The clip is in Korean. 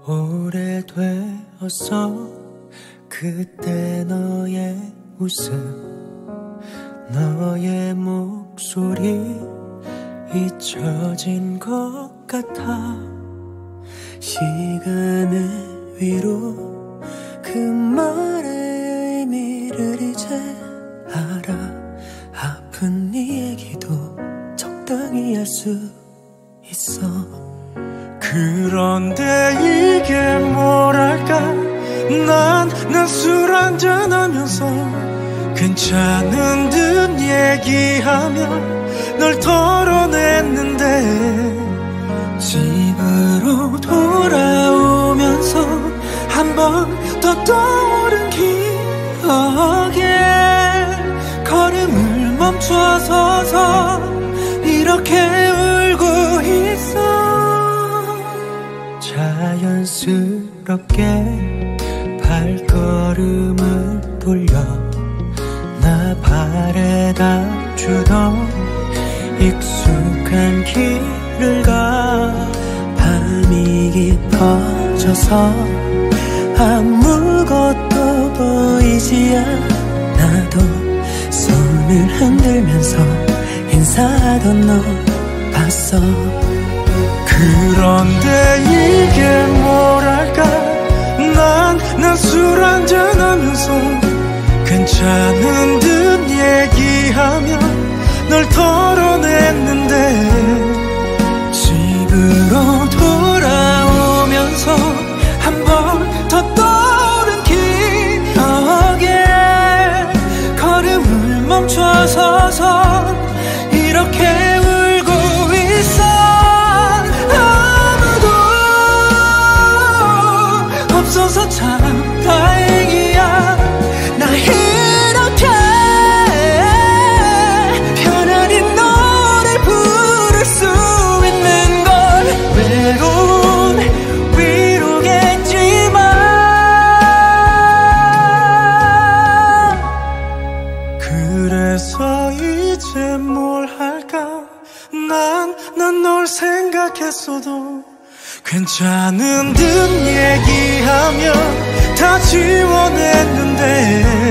오래되었어 그때 너의 웃음 너의 목소리 잊혀진 것 같아. 시간의 위로 그 말의 의미를 이제 알아. 아픈 네 얘기도 적당히 할 수 있어. 그런데 이게 뭐랄까 난 술 한잔하면서 괜찮은 듯 얘기하며 널 털어냈는데 집으로 돌아오면서 한 번 더 떠오른 기억에 걸음을 멈춰서서 이렇게 울고 있어. 자연스럽게 발걸음을 돌려 나 바래다 주던 익숙한 길을 가. 밤이 깊어져서 아무것도 보이지 않아도 손을 흔들면서 인사하던 너 봤어. 그런데 이게 뭐랄까 난 술 한잔하면서 괜찮은 듯 얘기하며 널 털어냈는데 집으로 돌아오면서 한 번 더 떠오른 기억에 걸음을 멈춰서서 이렇게 울고 있어. 아무도 없어서 참 다행이야. 나 이렇게 편안히 너를 부를 수 있는 걸. 외로운 위로겠지만 그래서 이제 뭘 할까 난 널 생각했어도 괜찮은 듯 얘기하며 다 지워냈는데